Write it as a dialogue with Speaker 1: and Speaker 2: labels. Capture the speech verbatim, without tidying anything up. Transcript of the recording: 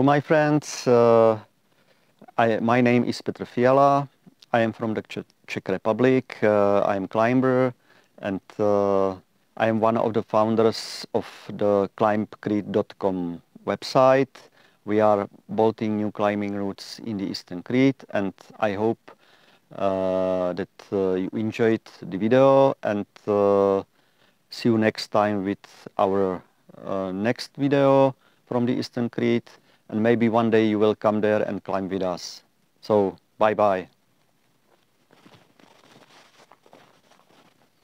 Speaker 1: Hello, my friends. Uh, I, my name is Petr Fiala. I am from the Czech, Czech Republic. Uh, I am climber, and uh, I am one of the founders of the climb crete dot com website. We are bolting new climbing routes in the Eastern Crete, and I hope uh, that uh, you enjoyed the video, and uh, see you next time with our uh, next video from the Eastern Crete, and maybe one day you will come there and climb with us. So bye bye.